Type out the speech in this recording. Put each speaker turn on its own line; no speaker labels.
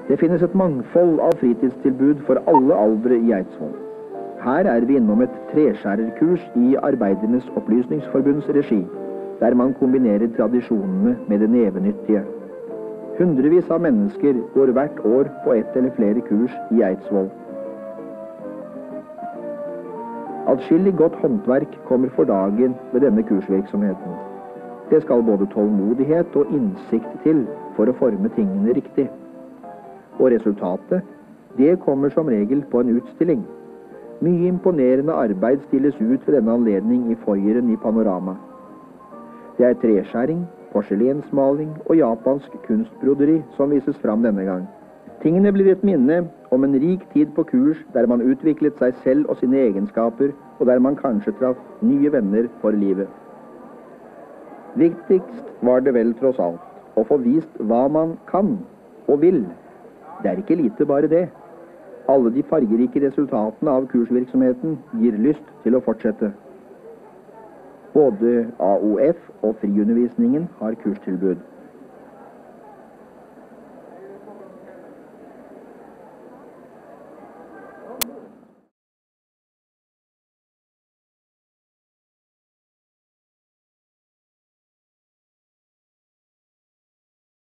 Det finnes et mangfold av fritidstilbud for alle aldre i Eidsvoll. Her er vi innom et treskjærerkurs i Arbeidernes opplysningsforbunds regi, der man kombinerer tradisjonene med det nevenyttige. Hundrevis av mennesker går hvert år på ett eller flere kurs i Eidsvoll. Atskillig godt håndverk kommer for dagen ved denne kursvirksomheten. Det skal både tålmodighet og innsikt til for å forme tingene riktig. Og resultatet, det kommer som regel på en utstilling. Mye imponerende arbeid stilles ut ved denne anledning i foyeren i Panorama. Det er treskjæring, porselensmaling og japansk kunstbroderi som vises fram denne gang. Tingene blir et minne om en rik tid på kurs der man utviklet seg selv og sine egenskaper, og der man kanskje traff nye venner for livet. Viktigst var det vel tross alt å få vist hva man kan og vil. Det er ikke lite bare det. Alle de fargerike resultatene av kursvirksomheten gir lyst til å fortsette. Både AOF og friundervisningen har kurstilbud.